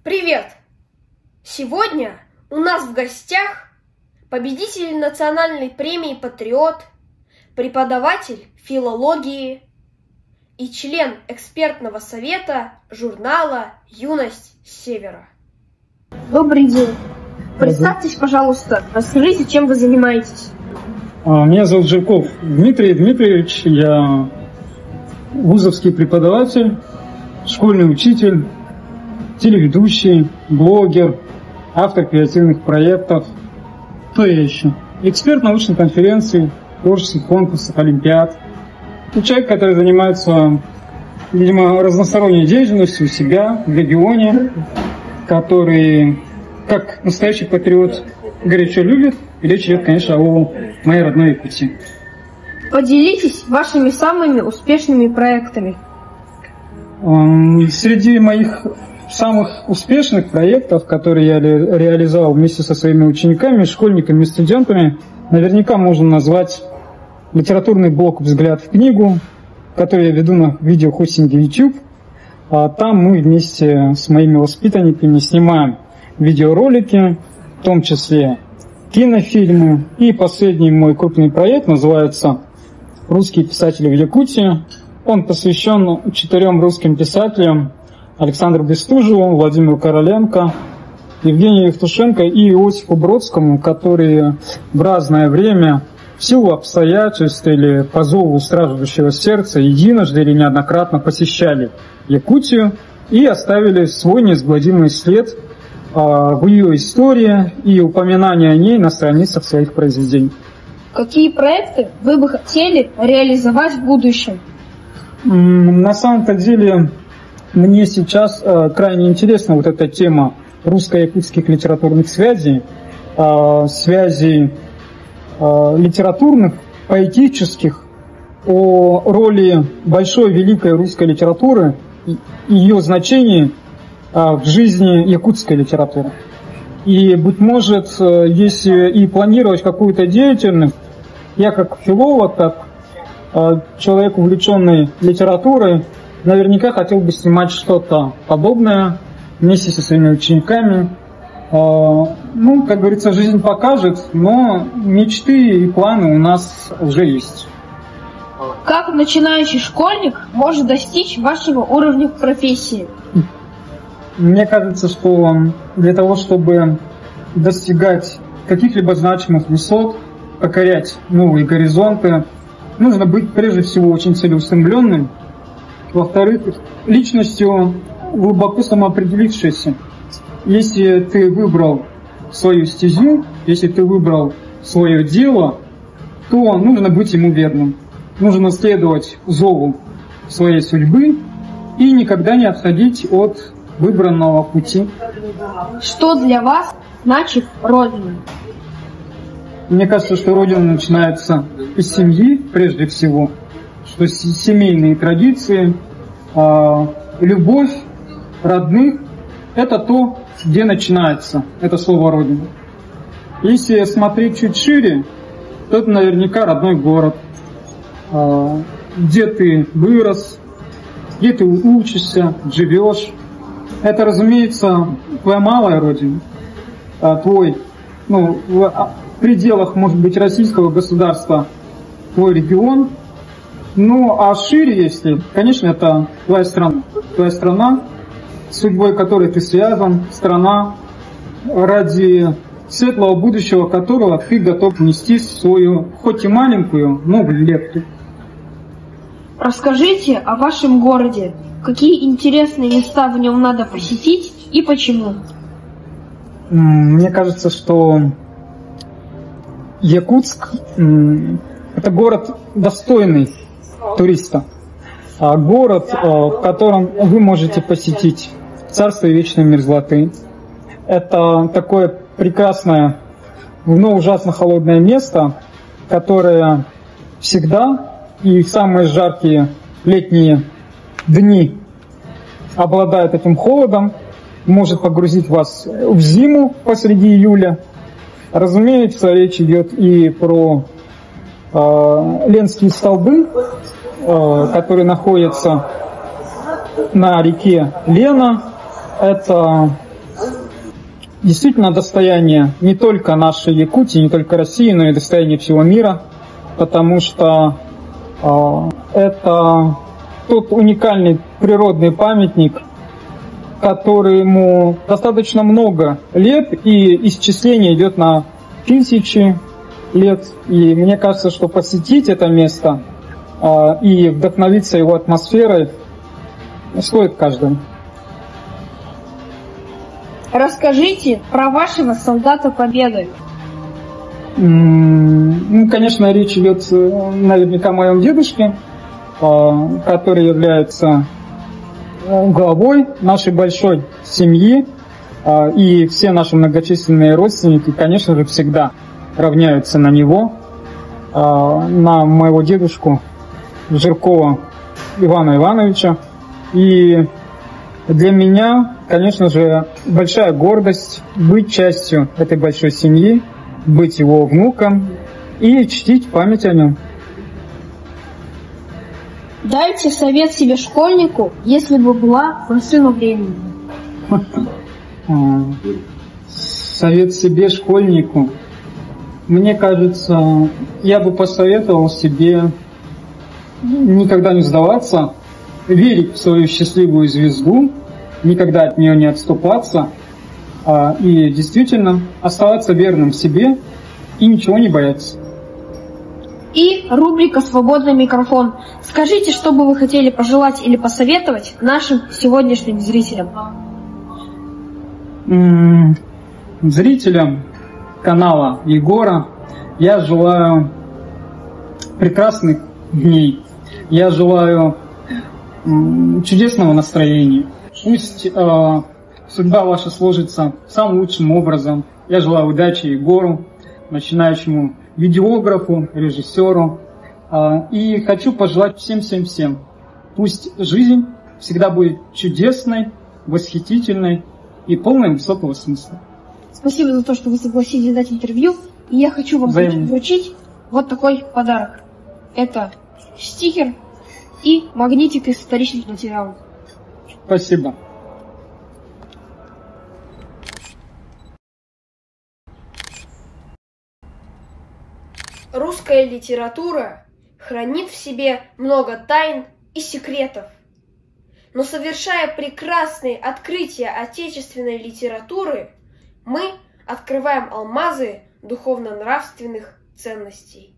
Привет! Сегодня у нас в гостях победитель национальной премии «Патриот», преподаватель филологии и член экспертного совета журнала «Юность Севера». Добрый день. Представьтесь, пожалуйста, расскажите, чем вы занимаетесь. Меня зовут Жирков Дмитрий Дмитриевич, я вузовский преподаватель, школьный учитель, телеведущий, блогер, автор креативных проектов. Кто я еще? Эксперт научной конференции, творческих конкурсов, олимпиад. Человек, который занимается, видимо, разносторонней деятельностью у себя в регионе, который, как настоящий патриот, горячо любит. И речь идет, конечно, о моей родной Якутии. Поделитесь вашими самыми успешными проектами. Среди моих самых успешных проектов, которые я реализовал вместе со своими учениками, школьниками и студентами, наверняка можно назвать литературный блог «Взгляд в книгу», который я веду на видеохостинге YouTube. Там мы вместе с моими воспитанниками снимаем видеоролики, в том числе кинофильмы. И последний мой крупный проект называется «Русские писатели в Якутии». Он посвящен 4 русским писателям: Александру Бестужеву, Владимиру Короленко, Евгению Евтушенко и Иосифу Бродскому, которые в разное время в силу обстоятельств или по зову страждущего сердца единожды или неоднократно посещали Якутию и оставили свой неизгладимый след в ее истории и упоминания о ней на страницах своих произведений. Какие проекты вы бы хотели реализовать в будущем? На самом-то деле мне сейчас крайне интересна вот эта тема русско-якутских литературных связей, связей литературных, поэтических, о роли большой великой русской литературы и ее значении в жизни якутской литературы. И, быть может, если и планировать какую-то деятельность, я как филолог, как человек, увлеченный литературой, наверняка хотел бы снимать что-то подобное вместе со своими учениками. Как говорится, жизнь покажет, но мечты и планы у нас уже есть. Как начинающий школьник может достичь вашего уровня в профессии? Мне кажется, что для того, чтобы достигать каких-либо значимых высот, покорять новые горизонты, нужно быть прежде всего очень целеустремленным. Во-вторых, личностью глубоко самоопределившейся. Если ты выбрал свою стезю, если ты выбрал свое дело, то нужно быть ему верным. Нужно следовать зову своей судьбы и никогда не отходить от выбранного пути. Что для вас значит Родина? Мне кажется, что Родина начинается из семьи, прежде всего, что семейные традиции, любовь родных – это то, где начинается это слово «Родина». Если смотреть чуть шире, то это наверняка родной город, где ты вырос, где ты учишься, живешь. Это, разумеется, твоя малая Родина, твой, в пределах, может быть, российского государства, твой регион. А шире, если, конечно, это твоя страна, с судьбой которой ты связан, страна, ради светлого будущего которого ты готов внести свою, хоть и маленькую, но лепту. Расскажите о вашем городе. Какие интересные места в нем надо посетить и почему? Мне кажется, что Якутск – это город достойный туриста. Город, в котором вы можете посетить царство вечной мерзлоты. Это такое прекрасное, но ужасно холодное место, которое всегда и в самые жаркие летние дни обладает этим холодом, может погрузить вас в зиму посреди июля. Разумеется, речь идет и про Ленские столбы, которые находятся на реке Лена. Это действительно достояние не только нашей Якутии, не только России, но и достояние всего мира, потому что это тот уникальный природный памятник, которому достаточно много лет, и исчисление идет на тысячи лет. И мне кажется, что посетить это место и вдохновиться его атмосферой стоит каждому. Расскажите про вашего солдата Победы. Ну, конечно, речь идет наверняка о моем дедушке, который является главой нашей большой семьи, и все наши многочисленные родственники, конечно же, всегда равняются на него, на моего дедушку Жиркова Ивана Ивановича. И для меня, конечно же, большая гордость быть частью этой большой семьи, быть его внуком и чтить память о нем. Дайте совет себе школьнику, если бы была машина времени. Совет себе школьнику. Мне кажется, я бы посоветовал себе никогда не сдаваться, верить в свою счастливую звезду, никогда от нее не отступаться, и действительно оставаться верным себе и ничего не бояться. И рубрика «Свободный микрофон». Скажите, что бы вы хотели пожелать или посоветовать нашим сегодняшним зрителям? Зрителям канала Егора я желаю прекрасных дней. Я желаю чудесного настроения. Пусть судьба ваша сложится самым лучшим образом. Я желаю удачи Егору, начинающему видеографу, режиссеру. И хочу пожелать всем. Пусть жизнь всегда будет чудесной, восхитительной и полной высокого смысла. Спасибо за то, что вы согласились дать интервью. И я хочу вам вручить вот такой подарок. Это стикер и магнитик из исторических материалов. Спасибо. Русская литература хранит в себе много тайн и секретов. Но совершая прекрасные открытия отечественной литературы, мы открываем алмазы духовно-нравственных ценностей.